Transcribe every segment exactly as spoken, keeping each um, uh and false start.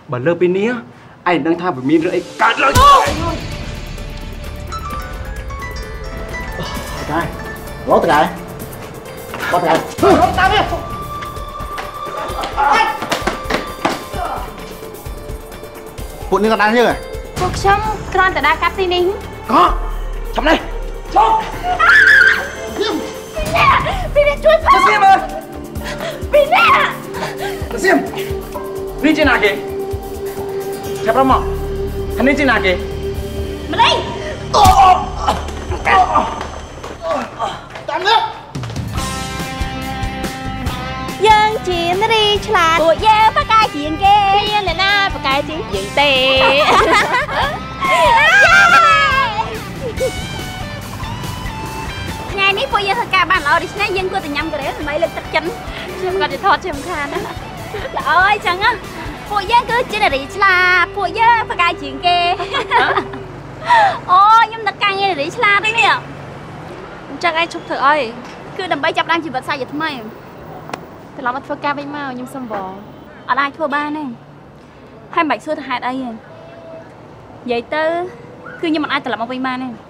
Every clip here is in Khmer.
បើលើពីនេះឯងដឹងថាវាមានរឿងអីកើតឡើង cái lót cái lót cái lót tao đi phụ nữ còn ăn chưa cuộc sống con tại đa cắp tin đi có trong đây chốt Pin nè chui vào Sim ơi Pin nè Sim đi trên nào kìa chắp ra mọ hắn đi trên nào kìa mà đi tạm nước dân chiến đi chả tụi dê bắt cai chiến kê kia là na bắt cai chiến chiến tê ngày ní phụ dê thật cả bạn ở đi nãy dân cô từ nhâm cái đấy mấy lần tất chân chưa còn để thọt chém khan đó là ơi chẳng á phụ dê cứ trên là đi chả phụ dê bắt cai chiến kê ôi nhưng tất cả nghe là đi chả đấy nè chẳng ai chụp thử ơi cứ đầm bay chập đang chỉ vật sai vậy thôi mày thì làm ăn phơi ca bay màu nhưng xăm bò ở đây thua ba này hai bạch xưa hại đây vậy tớ cứ như mà ai tự làm ông bay ma này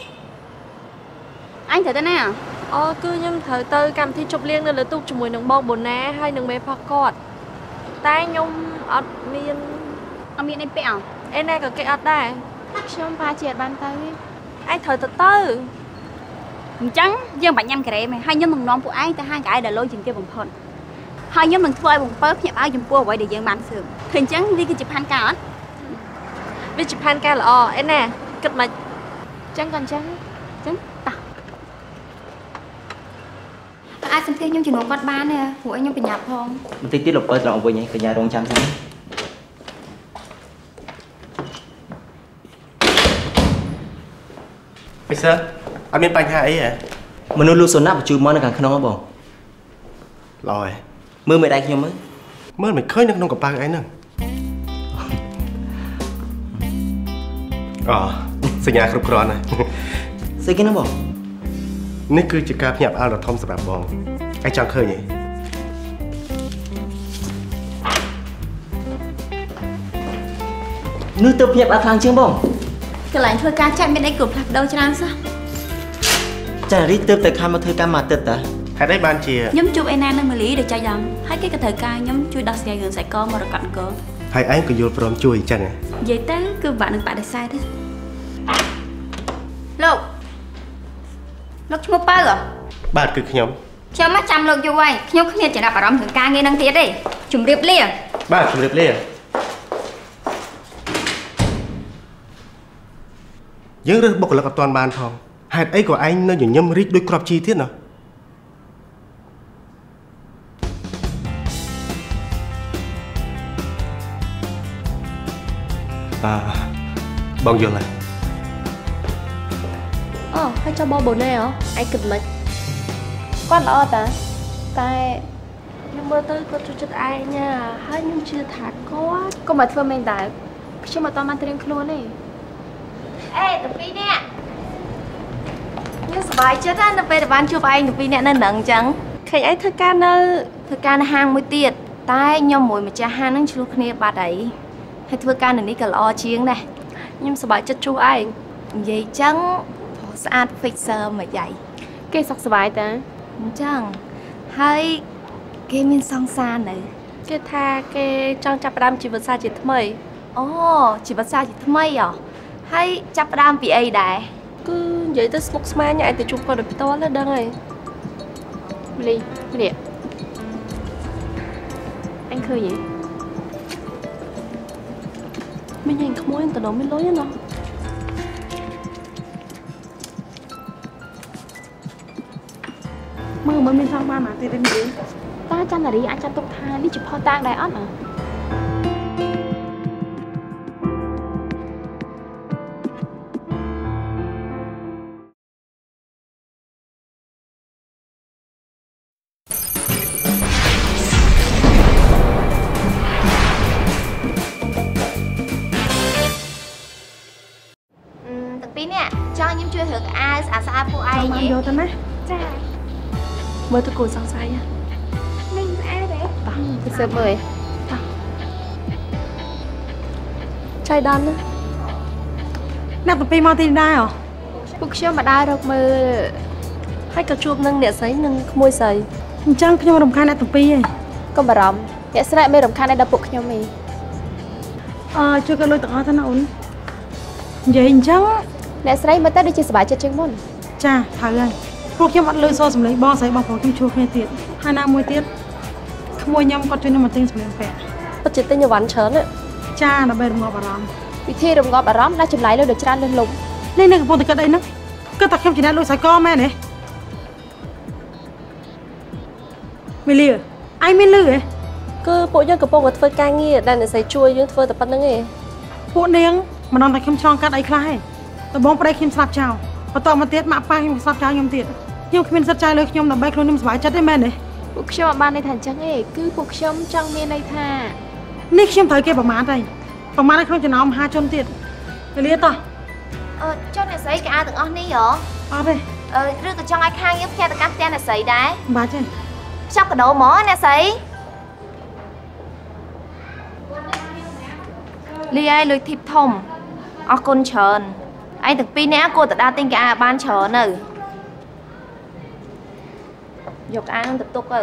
anh thử thế nào ờ cứ nhưng thử tớ cầm thi chụp liên nên là tục chụp mùi nướng bông bồn ná hay nướng mè phật cọt tay nhung ọt miên ở miên em bẹo em này có cái ọt đây xong pha chẹt bàn tay anh thử từ từ trắng dân bạn nhâm cái này hai nhóm mừng non của ai ta hai cái đã lôi chừng kia bằng phòn hai nhóm mừng phơi bằng phơi nhập áo chừng cua vậy để dân bán sườn hình trắng đi cái chụp han cả đi chụp han cả là ờ em nè kịch mà trắng còn trắng trắng ta ai xem thêm nhóm chừng nó quát bán nè của anh nhóm bị nhập không mình tí tí lục bơi lộn với nhỉ cả nhà đông chăm thế bây giờ anh biết bánh hai ấy à mình nuôi luôn số nắp chui món nó càng không có bò rồi mưa mày đây không mới mưa mày khơi nó không có ba cái nữa ờ sinh nhà không còn này xây cái nó bò นี่คือจะการพยายามเอาเราทอมสำหรับบองไอ้จังเคยไงนึกตัวพยายามเอาทางเชื่อมบอง cái lại thưa ca chạy bên đây cụp đâu cho ăn sao chả đi tiếp tới khai mà thời ca mà tiếp ta ใครได้บ้านเชียร์ nhóm chụp em đang mới lý để cho dòng hai cái cái thời ca nhóm chui đo xe gần sẽ có mà rồi cận cơ ให้ไอ้ก็โยนพร้อมช่วยจังไง vậy tới cứ bạn đừng bạn để sai thế lục lục mua bao rồi บ้านคือขยม cho mắt chăm lục vô quay nhóm không nhận chỉ là bảo đóng thử ca nghe năng tiết đi chùm điệp liền บ้านคือเรียบเรียบยังเรื่องบอกแล้วกับตอนบานทองหายไอ้กับไอ้นั่นอย่างย่ำริดด้วยกรอบชีทิศเนาะà bao nhiêu này ờ hay cho bao bồn này hả anh kịch mệt con đó ta tại nhưng mà tôi có chút chút ai nha hai nhưng chưa thả có có mà thưa mình tại chứ mà toàn mang tiền luôn này ê tập phi nè nhưng bài chết á nó về bán chưa phải tập phi nè nên nặng chẳng khi ấy thưa ca nơ thưa ca nó hàng mới tiệt tai nhau mùi mà cha hàng nó chưa kia bà đấy hay thưa ca này đi cả lo chiếng này nhưng sao bài chết chú ai vậy chẳng sát fixer mà vậy cái sọc bài ta chẳng hay cái miếng song xa này cái tha cái trong chập đam chỉ vật xa chỉ thmây ồ chỉ vật xa chỉ thmây à hay chập đam bị ấy đại cứ vậy tới smoke smile nhảy từ chụp con được to lên đây này đi đi anh khơi vậy mình nhìn không muốn từ đó mới lối nó mơ mới mình sang ba mà thì đến gì ta chăn là đi anh chăn tục tha đi chụp hoa tang đại ớt à ai à sao phụ ai vậy? Vô tao má. Mới tôi cùng sang sai nha. Mình ai đấy? Tao, tôi sẽ mời. Tao. trai đan á nè tụi pi mau tin đai hả Bục xưa mà đai được mơ hay cả chụp nâng nẹt sấy nâng môi sấy chẳng nhưng mà đồng khai nè tụi pi ấy Con bà rõm Nhẹ sẽ lại mê đồng khăn này đập bục nhau mì ờ chưa có lôi tặng thân ổn vậy chẳng Nhẹ sẽ lại mơ tết đi chia sẻ bài chất chứng môn cha thả rồiพวกខ្ញុំអត់លឺសសំឡេងបងស្រីបងប្អូនខ្ញុំជួបគ្នាទៀតហើយណាមួយទៀតក្មួយខ្ញុំគាត់ជួយខ្ញុំមកទិញសម្លៀកបំពាក់ bất chợt tên nhiều ván chớn đấy ចាដើម្បីរងាប់អារម្មណ៍ Vì thế đồng ngọt bà rõm đã chùm lại lưu được tràn lên lục នេះនេះកំពុងតែគិតអីហ្នឹងគិតតែខ្ញុំជាអ្នកលួចសាយកមែនទេមីលីអញមានលឺហ៎ cứ bộ nhân của bông có phơi cay nghi đang để sấy chui nhưng phơi tập bắt nâng ấy ពួកនាងមិនដឹងតែខ្ញុំឆ្លងកាត់អីខ្លះទេតបងប្តីខ្ញុំស្លាប់ចោលបន្តមកទៀតម៉ាក់ប៉ាខ្ញុំស្លាប់ចោលខ្ញុំទៀតខ្ញុំគ្មានសិទ្ធិចោលលើខ្ញុំដើម្បីខ្លួនខ្ញុំសុខចិត្តទេមែនទេ Bục xưa mà ban này thành trắng ấy Cứ bục xưa trong miền này thà នេះខ្ញុំត្រូវគេប្រមាថហើយប្រមាថក្នុងចំណោមមហាជនទៀតទៅលាតោះ Ờ, cho này sấy cái ai từng on đi hả? អត់ទេ Ờ, rước từ trong ai khang giúp theo từ cam ten là sấy đấy. បាច់ទេ Trong cái đầu mỏ nè sấy. Ly ai lôi thịt thông. Ở con trơn. Anh từng pi nè cô tự đa tin cái ai ban trơn nữa. Dục ai không tập tục rồi.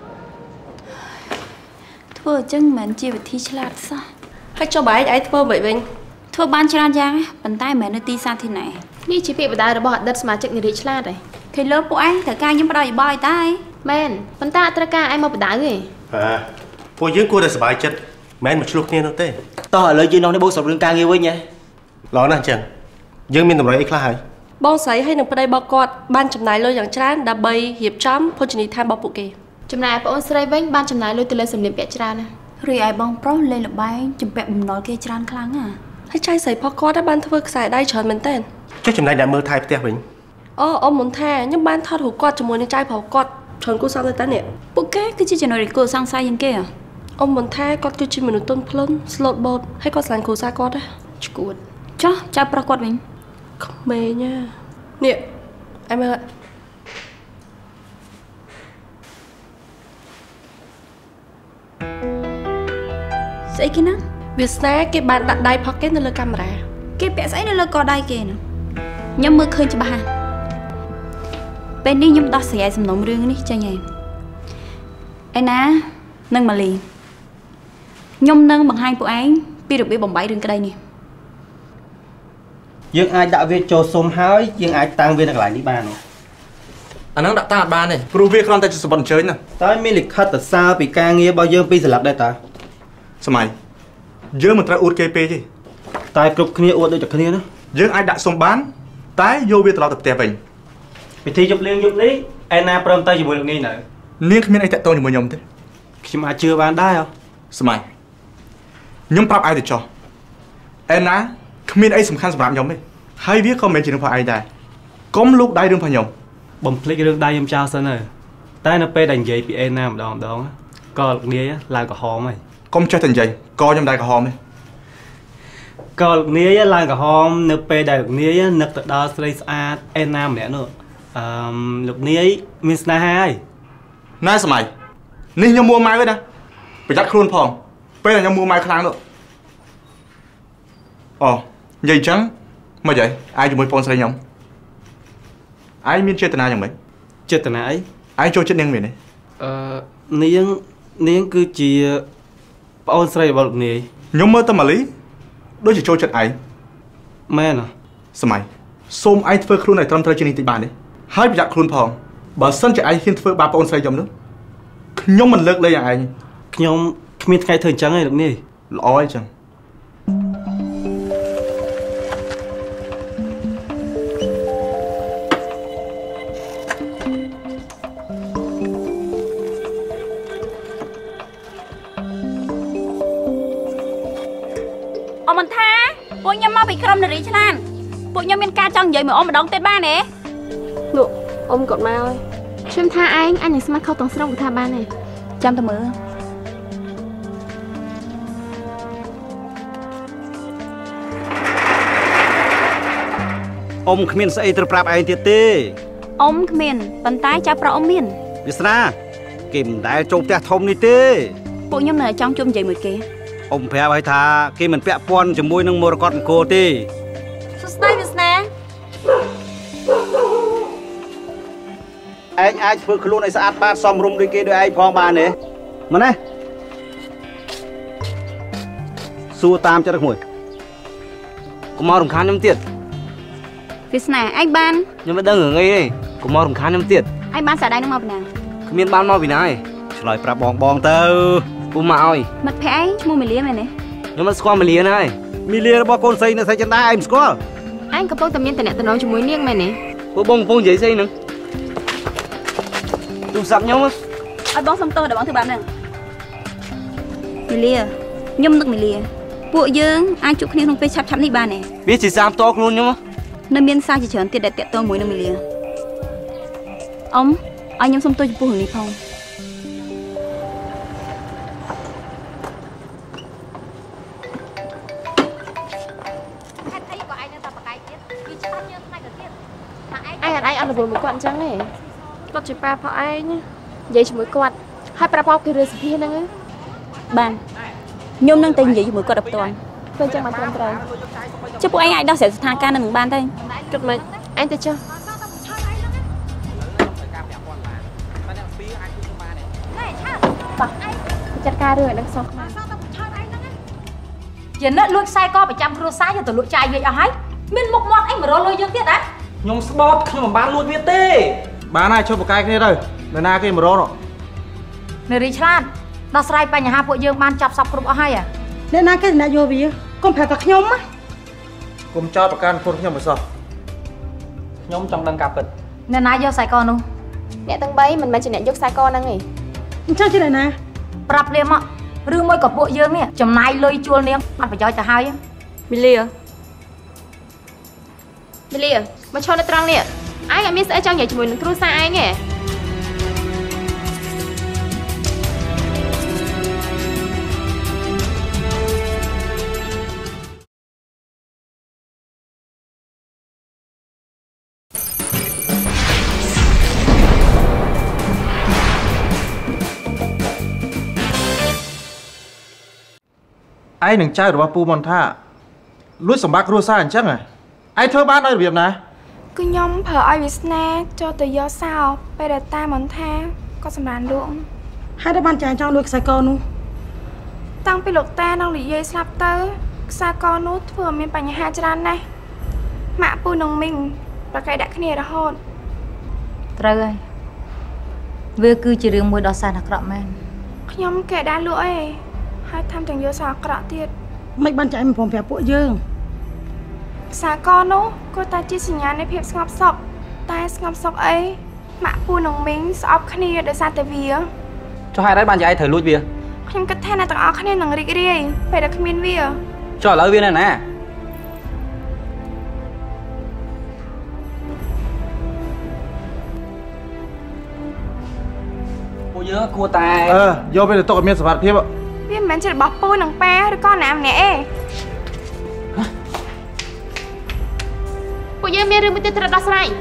Thưa chân mình chia về thi chlat sao hay cho bài ấy thưa vậy mình Thưa ban chlat giang bàn tay mình nó ti xa thế này Đi chỉ bị đá được bỏ đất mà chạy người đi chlat rồi. Thì lớp của anh thở ca nhưng bắt đầu bòi tay Men, bàn tay tra ca ai mà bị đá gì? À, phụ dưỡng cô đã sửa bài chất men một chút nghe nó tê Tao hỏi lời gì nó để bố sập lưng ca nghe với nhé. Lo nè chàng dưỡng miên tầm nói ấy khai bông sấy hay nâng đây bao quạt ban chấm này lôi dạng trán đã bay hiệp chấm phô trình tham bao bộ kì Chấm này bọn sấy vánh ban chấm này lôi từ lên sầm liệp bẹ chran nè. Rồi ai bong pro lên là bay chụp bẹ bùm nói kia tràn kháng à hay trai sấy bao quạt đã ban thưa xài đây tròn mình tên Chắc chừng này đã mơ thai tè mình ô ông muốn thà nhưng ban thọt hủ quạt chấm muốn trai bao quạt tròn cô sang người ta nè Bố kế cứ chỉ cho nói cô sang sai như kia à ông muốn thà quạt cứ chỉ mình tôn plon slot boat hay quạt sàn cô sa quạt á Chụt cho cho pro quạt mình không mê nha nè em ơi Sẽ kia nè Việt Nam cái bạn đặt đai pocket nó lên camera Cái bẹ sẽ nó có đai kìa nè Nhưng mơ khơi cho bà Bên đi nhưng đó sẽ xâm nóng rương đi cho nhẹ Anh ná Nâng mà liền Nhưng nâng bằng hai bộ án Bị được bị bỏng bãi rương cái đây nè Dương ai đã viên cho xôm hói dương ai tăng viên lại đi bàn anh đang đặt ta ban này pru việc con tay chụp bẩn chơi nè tới mi lịch khát từ sao bị ca nghe bao dương pi sập đây ta Sao mày dưỡng mình tra út kê pê chứ tai cục kia uất được kia đó dưỡng ai đã xong bán tái vô việc tao tập tè mình bị thi chụp liên chụp lý Anna prom tay chụp được nghi nữa nên không biết ai tại tôi như một nhom thế khi mà chưa bán đai không Sao mày nhom prap ai được cho Anna không biết ai sủng khăn sủng rạm nhom ấy hay biết không mình chỉ đừng phải ai đây có lúc đây đừng phải nhom bấm click đường đai em trao sân này tay nó pe đành giấy bị em nam đó đó còn nia là có hòm mày không cho thành vậy coi trong đây có hòm ấy còn nia là có hòm nó pe đại nia nực tự đo slay a em nam mẹ nữa lục nia min na hai nãy sao mày ní nhom mua mai với nè phải dắt khuôn phòng pe là nhom mua mai khang nữa ồ vậy trắng mà vậy ai chụp môi phone slay nhom ai miên chơi tên nào nhầm mấy chết tên ấy ai cho chết neng miền này ờ niếng niếng cứ chỉ bao slay bao nia nhóm mơ tâm mà lý đôi chỉ cho chết ai mẹ nè sao mày xôm ai phơi khuôn này trong thời trên tịch bàn đấy hai bị giặc khuôn phòng bà sân chạy ai khiến phơi ba phone slay nhom nữa nhóm mình lợt lênอย่างai nhóm miên ngày thời trắng này được nia lói chẳng Ông mình tha Bộ nhóm mau bị khrom nè rỉ cho lan Bộ nhóm miên ca chân vậy mà ông mà đón tên ba nè nụ ông còn mai ơi Chấm tha anh, anh này smart khâu tổng sông của tha ban này. Chăm tao mơ ông không miền sẽ từ prap ai tiệt tê Ông miền bàn tay cha pro ông miền Việt Nam kìm đại trộn tè thông đi tê Bộ nhóm này trong chung vậy mười kia អ៊ំប្រាប់ឲ្យថាគេមិនពាក់ព័ន្ធជាមួយនឹងមរកតអង្គរទេសួស្តីវាសនាឯងអាចធ្វើខ្លួនឲ្យស្អាតបាតសមរម្យដូចគេដូចឯងផងបានទេមែនទេសួរតាមចិត្តក្មួយកុំមករំខានខ្ញុំទៀតវាសនាឯងបានខ្ញុំមិនដឹងរឿងអីទេកុំមករំខានខ្ញុំទៀតឯងបានសាដៃនឹងមកពីណាគ្មានបានមកពីណាទេឆ្លើយប្រាប់បងបងទៅពូមកឲ្យមិត្តភក្តិឯងឈ្មោះមីលាមែនទេខ្ញុំមិនស្គាល់មីលាណាហើយមីលារបស់កូនស្រីនៅស្រីចិនដាឯងមិនស្គាល់ឯងកំពុងតែមានតំណែងជាមួយនាងមែនទេពូបងកំពុងនិយាយស្អីហ្នឹងទូរស័ព្ទខ្ញុំឲ្យបងសុំទោសដល់បងធ្វើបែបហ្នឹងមីលាខ្ញុំនឹកមីលាពួកយើងអាចជួបគ្នាក្នុងពេលឆាប់ឆាប់នេះបានទេវាជាសារផ្ទាល់ខ្លួនខ្ញុំនៅមានសារជាច្រើនទៀតដែលតាក់ទងមួយនឹងមីលាអ៊ំឲ្យខ្ញុំសុំទោសចំពោះរឿងនេះផងឯងអត់ឯងអត់រវល់មួយគាត់អញ្ចឹងទេគាត់ជាប៉ាផងឯងនិយាយជាមួយគាត់ហើយប្រាប់គាត់គឺរឿងសុភាហ្នឹងបានខ្ញុំនឹងទៅនិយាយជាមួយគាត់ដល់ផ្ទាល់ពេលអញ្ចឹងមកត្រឹមត្រូវចុះពួកឯងអាចដោះស្រាយស្ថានភាពនឹងបានទេគិតមិនឯងទៅចុះបាទចាត់ការរឿងឲ្យដឹងសោះខ្មែរយានិតលួចខ្សែកប្រចាំគ្រួសារយកទៅលក់ចាយវាអស់ហើយមានមុខមាត់អីមករលលុយយើងទៀតហ៎ខ្ញុំស្បត់ខ្ញុំមិនបានលួចវាទេបានហើយជួយបកកាយគ្នាទៅនៅណាគេមករកនារីឆ្លាតដោះស្រាយបញ្ហាពួកយើងបានចាប់សពគ្រប់អស់ហើយអ្នកណាគេអ្នកយកវាកុំប្រាប់តែខ្ញុំណាកុំចោទប្រកាន់ខ្លួនខ្ញុំមិនសោះខ្ញុំចង់ដឹងការពិតអ្នកណាយកខ្សែកនោះអ្នកទាំងបីមិនមែនជាអ្នកយកខ្សែកហ្នឹងទេអញ្ចឹងជាអ្នកណាប្រាប់លៀមមករឿងមួយក៏ពួកយើងនេះចំណាយលុយជួលនាងអត់ប្រយោជន៍ទៅហើយមីលាមីលាមកឈរនៅត្រង់នេះឯងអត់មានស្អីចង់និយាយជាមួយនឹងគ្រូសាឯងទេឯងនឹងចៅរបស់ពូមនថាលួចសម្បត្តិគ្រួសារអញ្ចឹងហ៎ឯងធ្វើបានដោយរបៀបណាគឺខ្ញុំប្រើឲ្យវាសនាចូលទៅយកសោពេលដែលតាមនថាក៏សម្រានលក់ហើយតែបានចាយចង់លួចខ្សែកនោះតាំងពីលោកតានិងលោកយាយស្លាប់ទៅខ្សែកនោះធ្វើឲ្យមានបញ្ហាច្រើនណាស់ម៉ាក់ពូនិងមីងប្រកែកដាក់គ្នារហូតត្រូវហើយវាគឺជារឿងមួយដ៏សែនអាក្រក់មែនខ្ញុំគេដែរលក់អីហើយថែមទាំងយកសារអាក្រក់ទៀតមិនបានចាយមិនព្រមប្រាប់ពួកយើងខ្សែកនោះក៏តែជាសញ្ញានៃភាពស្ងប់សុខតែស្ងប់សុខអីម៉ាក់ពូនិងមីងស្អប់គ្នាដោយសារតែវាចុះហេតុអីបានយាយត្រូវលួចវាខ្ញុំគិតថាអ្នកទាំងអស់គ្នានឹងរីករាយពេលដែលគ្មានវាចុះឥឡូវវានៅណាពួកយើងគួរតែអឺយកវាទៅទុកឲ្យមានសុវត្ថិភាពវាមិនមែនជារបស់ពូនិងប៉ាឬក៏ណាម្នាក់ទេពួកយើងមានរឿងមួយទៀតត្រូវដោះស្រាយ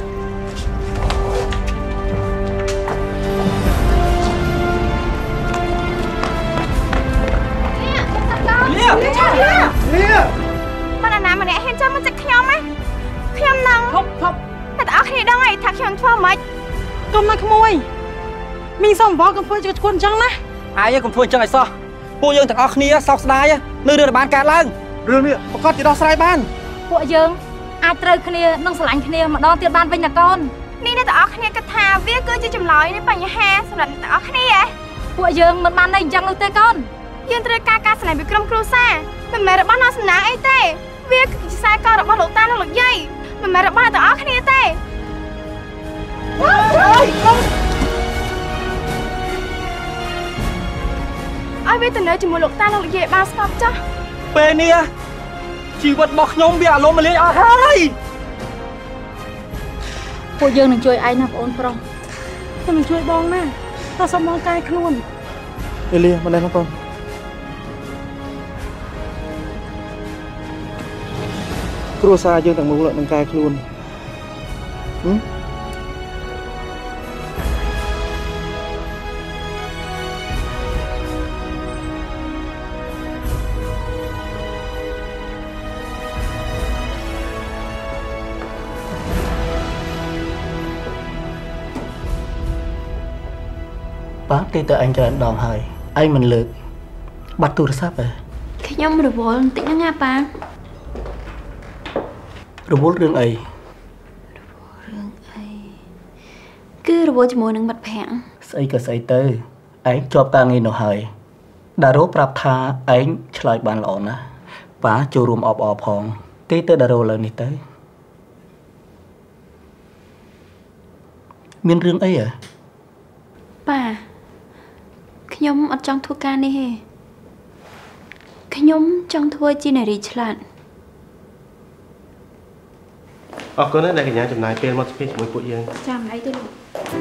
លាលាប៉ុន្តែណាម្នាក់ហ៊ានចាំមកចិត្តខ្ញុំណាខ្ញុំនឹងធប់ធប់តែអស់គ្នាដឹងហើយថាខ្ញុំធ្វើម៉េចកុំណាក្មួយមីងសុំវល់កុំធ្វើជាឈួនអញ្ចឹងណាអាយកុំធ្វើអញ្ចឹងឲ្យសោះពួកយើងទាំងអស់គ្នាសោកស្ដាយនៅរឿងដែលបានកើតឡើងរឿងនេះប្រកាសជាដោះស្រាយបានពួកយើងអាចត្រូវគ្នានិងស្រឡាញ់គ្នាម្ដងទៀតបានវិញណាកូននេះអ្នកទាំងអស់គ្នាគិតថាវាគឺជាចម្លើយនៃបញ្ហាសម្រាប់អ្នកទាំងអស់គ្នាហ៎ពួកយើងមិនបានន័យអញ្ចឹងនោះទេកូនយើងត្រូវការការស្រឡាញ់ពីក្រុមគ្រួសារមិនមែនរបស់អ្នកសំណាងអីទេវាគឺជាខ្សែករបស់លោកតានិងលោកយាយមិនមែនរបស់អ្នកទាំងអស់គ្នាទេឲ្យវាទៅនៅជាមួយលោកតានិងលោកយាយបានស្ងប់ចាស់ពេលនេះជីវិតរបស់ខ្ញុំវាអារម្មណ៍មលាយអស់ហើយពួកយើងនឹងជួយឯងណាបងអូនប្រុសខ្ញុំនឹងជួយបងណាតែសុំបងកាយខ្លួនអេលីមិនដឹងបងគ្រួសារយើងទាំងមូលនឹងកាយខ្លួនហឹមទីទៅអញច្រើនដងហើយអញមិនលើកបាត់ទូរស័ព្ទទេខ្ញុំរវល់បន្តិចហ្នឹងណាប៉ារវល់រឿងអីរឿងអីគឺរវល់ជាមួយនឹងមិត្តភក្តិស្អីក៏ស្អីទៅឯងជាប់ការងារនោះហើយដារ៉ូប្រាប់ថាឯងឆ្លើយបានល្អណាស់ប៉ាចូលរួមអបអរផងទីទៅដារ៉ូលើនេះទៅមានរឿងអីហ៎ប៉ាខ្ញុំអត់ចង់ធ្វើការនេះទេខ្ញុំចង់ធ្វើជានារីឆ្លាតអរគុណណាស់ដែលកញ្ញាចំណាយពេលមកស្ពេចជាមួយពួកយើងចាំអីទៅលោក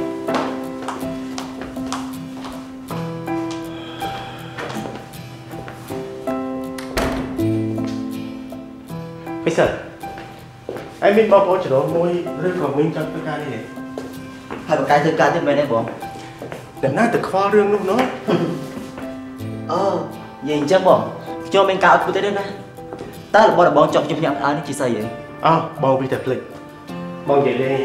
ពិសេសអីមានបងប្អូនច្រឡំមួយឬក៏មានចង់ធ្វើការនេះទេហើយបកកាយធ្វើការទៀតមែនទេបងតែណាទៅខ្វល់រឿងនោះណោះអូនិយាយអញ្ចឹងបងខ្ញុំមានការអត់ធ្វើទេណាតើរបស់បងចង់ខ្ញុំញ៉ាំអើនេះជាស្អីហ៎អូបងពីតែភ្លេចបងនិយាយលេង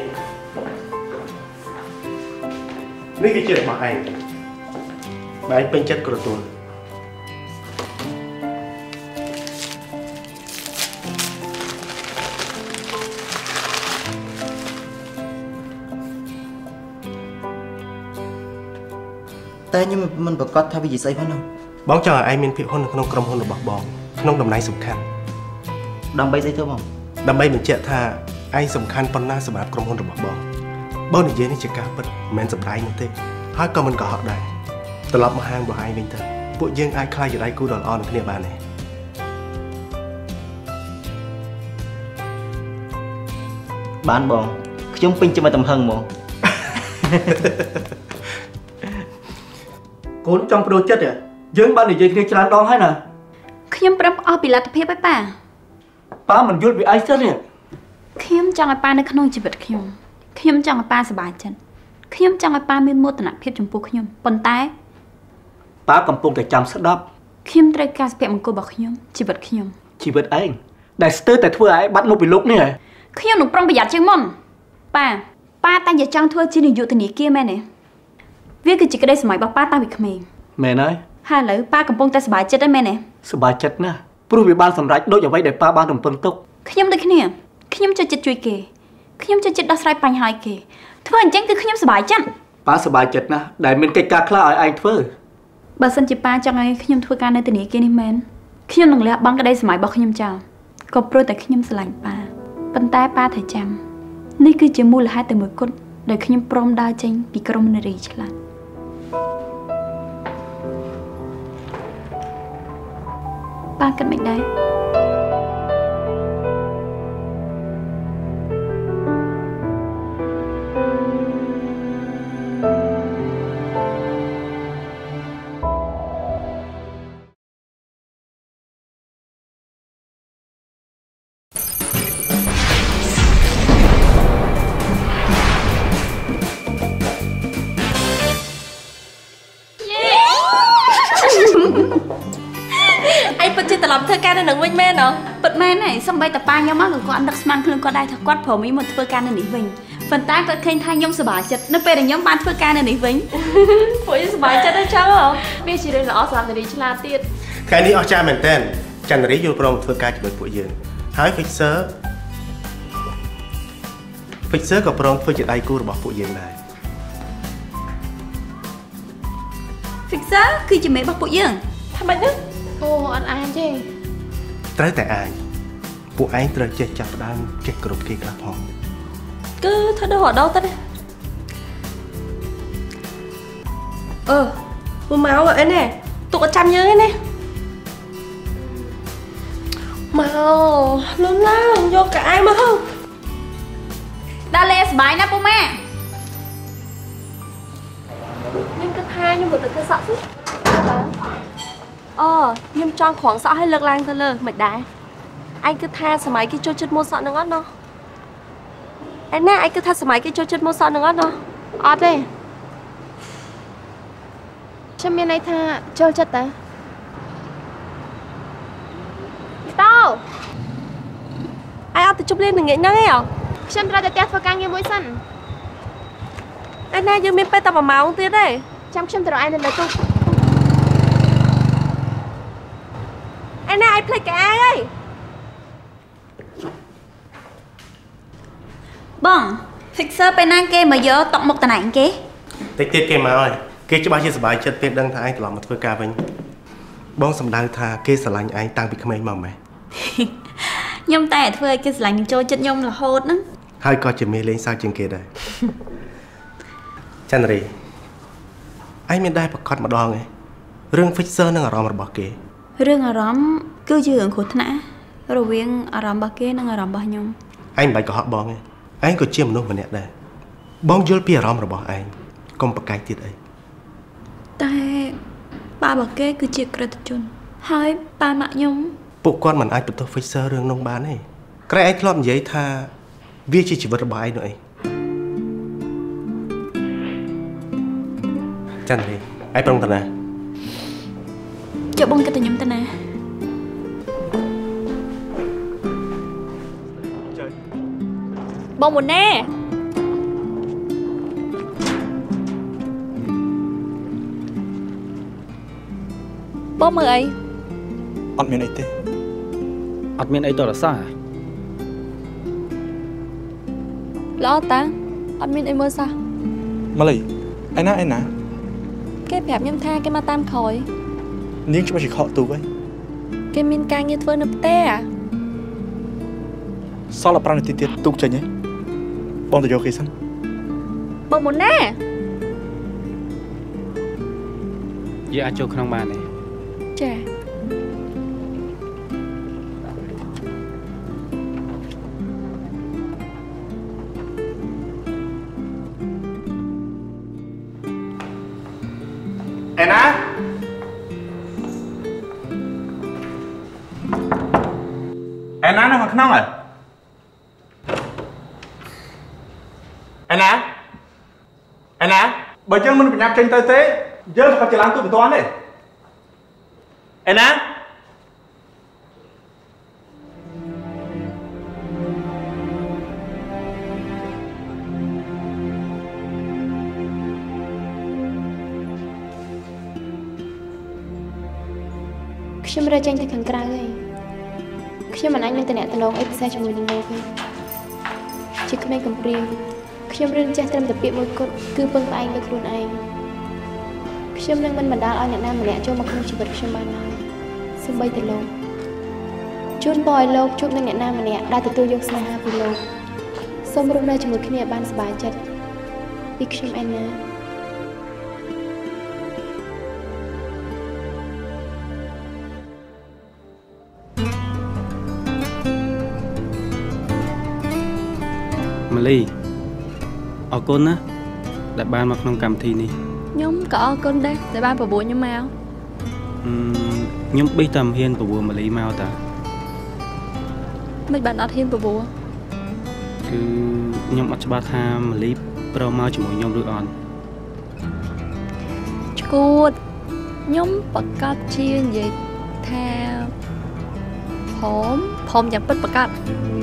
នេះគឺជារបស់ឯងបើឯងពេញចិត្តក៏ទទួលតែខ្ញុំមិនប្រកាសថាវាជាស្អីផងនោះបងចង់ឲ្យឯងមានភាពហ៊ុននៅក្នុងក្រុមហ៊ុនរបស់បងក្នុងតំណែងសំខាន់ដើម្បីស្អីទៅបងដើម្បីបញ្ជាក់ថាឯងសំខាន់ប៉ុណ្ណាសម្រាប់ក្រុមហ៊ុនរបស់បងបងនិយាយនេះជាការពិតមិនមែនសម្ដែងនោះទេហើយក៏មិនកុហកដែរត្រឡប់មកហាងរបស់ឯងវិញទៅពួកយើងអាចខ្លាយជាដៃគូដ៏ល្អនឹងគ្នាបានទេបានបងខ្ញុំពេញចិត្តទំហឹងហ្មងកូនចង់ប្រូចិត្តយើងបាននិយាយគ្នាច្រើនដងហើយណាខ្ញុំប្រាប់អស់ពីលទ្ធភាពហើយប៉ាប៉ាមិនយល់ពីឯងទេនេះខ្ញុំចង់ឲ្យប៉ានៅក្នុងជីវិតខ្ញុំខ្ញុំចង់ឲ្យប៉ាសប្បាយចិត្តខ្ញុំចង់ឲ្យប៉ាមានមោទនភាពចំពោះខ្ញុំប៉ុន្តែប៉ាកំពុងតែចាំស្ដាប់ខ្ញុំត្រូវការសុភមង្គលរបស់ខ្ញុំជីវិតខ្ញុំជីវិតឯងដែលស្ទើរតែធ្វើឲ្យបាត់មុខពីលោកនេះហ៎ខ្ញុំនឹងប្រុងប្រយ័ត្នជាងមុនប៉ាប៉ាតែងតែចង់ធ្វើជានាយកធនាគារមែនទេវាគឺជាក្តីសម័យរបស់ប៉ាតាំងពីក្មេងមែនហើយហើយឥឡូវប៉ាកំពុងតែសប្បាយចិត្តហើយមែនទេសប្បាយចិត្តណាស់ព្រោះវាបានសម្រេចដូចអ្វីដែលប៉ាបានរំពឹងទុកខ្ញុំដូចគ្នាខ្ញុំចូលចិត្តជួយគេខ្ញុំចូលចិត្តដោះស្រាយបញ្ហាឲ្យគេធ្វើអញ្ចឹងគឺខ្ញុំសប្បាយចិត្តប៉ាសប្បាយចិត្តណាស់ដែលមានកិច្ចការខ្លះឲ្យឯងធ្វើបើសិនជាប៉ាចង់ឲ្យខ្ញុំធ្វើការនៅធនាគារនេះមែនខ្ញុំនឹងលះបង់ក្តីសម័យរបស់ខ្ញុំចោលក៏ព្រោះតែខ្ញុំស្រឡាញ់ប៉ាប៉ុន្តែប៉ាត្រូវចាំនេះគឺជាមូលហេតុតែមួយគត់ដែលខ្ញុំព្រមដើរចេញពីក្រុមនារីឆ្លាតប៉ាគិតមិនដែរធ្វើការនៅនឹងវិញមែនអត់ពិតមែនហើយសំបីតាប៉ាខ្ញុំមកក៏គាត់នឹកស្មានខ្លួនគាត់ដែរថាគាត់ព្រមមកធ្វើការនៅនេះវិញប៉ុន្តែគាត់ឃើញថាខ្ញុំសប្បាយចិត្តនៅពេលដែលខ្ញុំបានធ្វើការនៅនេះវិញពួកខ្ញុំសប្បាយចិត្តហើយចឹងវាជារឿងល្អសម្រាប់នារីឆ្លាតទៀតថ្ងៃនេះអស្ចារ្យមែនតើចន្ទរីយល់ព្រមធ្វើការជាមួយពួកយើងហើយ Fixer Fixer ក៏ព្រមធ្វើជាដៃគូរបស់ពួកយើងដែរ Fixer គឺជាមេរបស់ពួកយើងថាម៉េចហ្នឹងអូអត់អានទេត្រូវតែអានពួកឯងត្រូវចេះចាប់ផ្ដើមចេះគ្រប់គេខ្លះផងគឺធ្វើដល់រដូវទៅណាអឺមកមកអីណែទុកអត់ចាំយើងឯណាមកលុនឡើងយកកៅអៅមកហូបដល់លេសបាយណាពូម៉ាខ្ញុំគិតថាខ្ញុំមកទៅធ្វើសក់ស៊ីអូខ្ញុំចង់ក្រងសក់ឲ្យលើកឡើងទៅលើមិនដែរឯងគិតថាសម័យគេចូលចិត្តម៉ូតសក់នឹងអត់ណោះឯណាឯងគិតថាសម័យគេចូលចិត្តម៉ូតសក់នឹងអត់ណោះអត់ទេខ្ញុំមានន័យថាចូលចិត្តតើតោឯងអត់ទៅជប់លេងនឹងងាកហ្នឹងឯងខ្ញុំត្រូវតែផ្ទះធ្វើការងារមួយសិនឯណាយើងមានពេលតែប្រហែលម៉ោងទៀតទេចាំខ្ញុំទៅរកឯងនៅលើទូឯណាឯងភ្លេចកៅអៅអើយបង fixer ពេលណាគេមកយកតក់មុខតំណែងគេតិចទៀតគេមកហើយគេច្បាស់ជាសប្បាយចិត្តពេលដឹងថាឯងត្រឡប់មកធ្វើការវិញបងសម្ដៅថាគេស្រឡាញ់ឯងតាំងពីក្មេងមកម៉េះខ្ញុំតែធ្វើឲ្យគេស្រឡាញ់នឹងចូលចិត្តខ្ញុំរហូតហ្នឹងហើយក៏ជាមេលេងសើចជាងគេដែរចន្ទរីឯងមានដែរប្រកាសម្ដងឯងរឿង fixer និងអារម្មណ៍របស់គេរឿងអារម្មណ៍គឺជារឿងគ្រោះថ្នាក់រវាងអារម្មណ៍របស់គេនិងអារម្មណ៍របស់ខ្ញុំឯងមិនបាច់កុហកបងឯងឯងក៏ជាមនុស្សម្នាក់ដែរបងយល់ពីអារម្មណ៍របស់ឯងកុំប្រកែកទៀតអីតែប៉ារបស់គេគឺជាក្រិតជនហើយប៉ាម៉ាក់ខ្ញុំពួកគាត់មិនអាចបន្ទោស fixer រឿងនោះបានទេក្រែងឯងធ្លាប់និយាយថាវាជាជីវិតរបស់ឯងនោះអីចន្ទរីឯងប្រឹងតាណាចុះបងគិតតែខ្ញុំតាណាបងមុនណែបងមើលអីអត់មានអីទេអត់មានអីតរសាល្អតាអត់មានអីមើលសោះម៉ាលីឯណាឯណាគេប្រាប់ខ្ញុំថាគេមកតាមក្រោយនាងច្បាស់ជាខកទូកហើយគេមានការងារធ្វើនៅផ្ទះសល់តែប្រាំនាទីទៀតទូកចេញហើយបងទៅយកគេសិនបងមុនណាយើងអាចចូលក្នុងបានទេចាឯណាឯណានៅខាងក្នុងហើយឯណាឯណាបើយើងមិនបញ្ញាប់ចេញទៅទេយើងក៏ច្រឡំទូកមិនទាន់ទេឯណាខ្ញុំរើចេញទៅខាងក្រៅហើយខ្ញុំមិនអាចមានតំណែងតំណងអីពិសេសជាមួយនឹងលោកទេជាក្មេងកំព្រាខ្ញុំរៀនចេះត្រឹមតែពាក្យមួយគត់គឺពឹងផ្អែកលើខ្លួនឯងខ្ញុំនឹងមិនបណ្ដាលឲ្យអ្នកណាម្នាក់ចូលមកក្នុងជីវិតខ្ញុំបានឡើយសូម្បីតែលោកជូនពរឲ្យលោកជួបនឹងអ្នកណាម្នាក់ដែលទទួលយកស្នេហាពីលោកសូមរស់នៅជាមួយគ្នាបានសប្បាយចិត្តពីខ្ញុំឯណាម៉ាលីអរគុណណាដែលបានមកក្នុងកម្មវិធីនេះខ្ញុំក៏អរគុណដែរដែលបានប្រពន្ធខ្ញុំមកខ្ញុំបិះតែមិនហ៊ានប្រពន្ធម៉ាលីមកតាមិនបានអត់ហ៊ានប្រពន្ធគឺខ្ញុំអត់ច្បាស់ថាម៉ាលីប្រមកជាមួយខ្ញុំឬអត់ឈួតខ្ញុំប្រកាសជានិយាយថាព្រមព្រមយ៉ាងពិតប្រកាស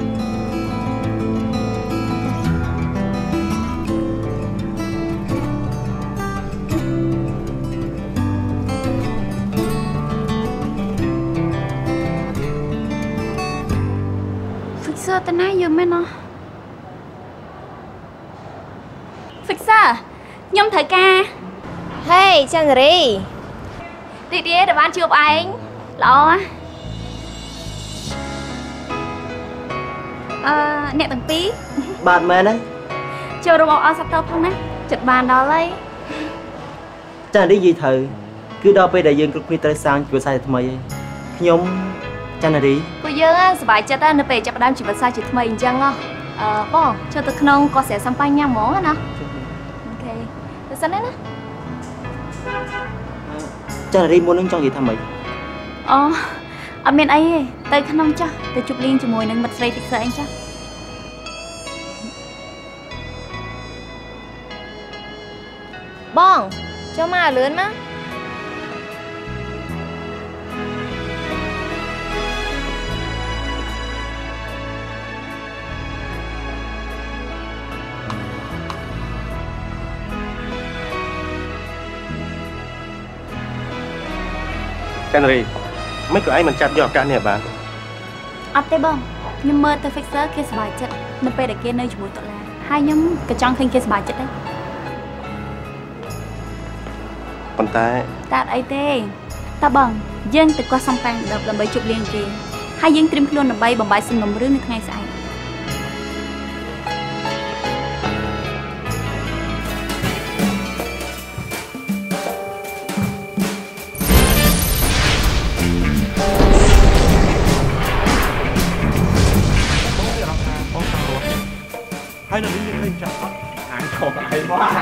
តណាយើងមែនណោះ Fixer ខ្ញុំត្រូវការ Hey ចន្ទរីរីករាយដែលបានជួបឯងល្អអឺអ្នកទាំងពីរបាទមែនទេចូលរួមអបអរសាទរផងណាចិត្តបានដល់ហើយចានេះនិយាយត្រូវគឺដល់ពេលដែលយើងគ្រប់គ្នាត្រូវសាងគ្រួសារថ្មីហើយខ្ញុំចន្ទរីពួកយើងសប្បាយចិត្តនៅពេលចាប់ផ្ដើមជីវិតសាជាថ្មីអញ្ចឹងហ៎អឺបងចូលទៅក្នុងកោះស្រែសំបញ្ញ៉ាំហ្មងណាអូខេទៅសិនណាចន្ទរីមុននឹងចង់និយាយថាម៉េចអូអត់មានអីទេទៅក្នុងចាស់ទៅជប់លៀងជាមួយនឹងមិត្តស្រី Fixer អីចាស់បងចូលមកលឿនមកចាន់រីមិនក៏ឯងមិនចាត់យកឱកាសនេះបានអត់ទេបងខ្ញុំមើលទៅ fixer គេសប្បាយចិត្តនៅពេលដែលគេនៅជាមួយតុលាហើយខ្ញុំក៏ចង់ឃើញគេសប្បាយចិត្តដែរប៉ុន្តែតែអត់អីទេតើបងយើងទៅកោះសំតាំងដើម្បីជប់លៀងគេហើយយើងត្រៀមខ្លួនដើម្បីបំបីសំណុំរឿងនៅថ្ងៃស្អែកហើយនៅនេះយើងឃើញចាស់អត់អាយខកអីមកអឺ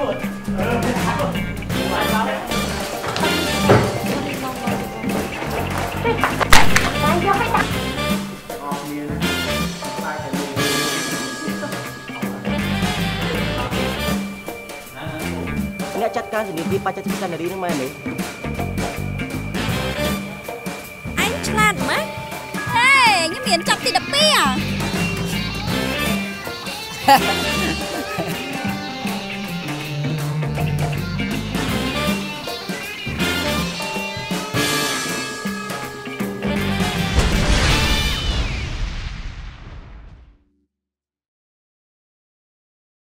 អ្នកចាត់ការជំនាញពីបច្ចេកទេសកានារីនឹងមែនទេអញឆ្លាតម៉េចហេខ្ញុំមានចាប់ទីដប់ពីអ្ហ៎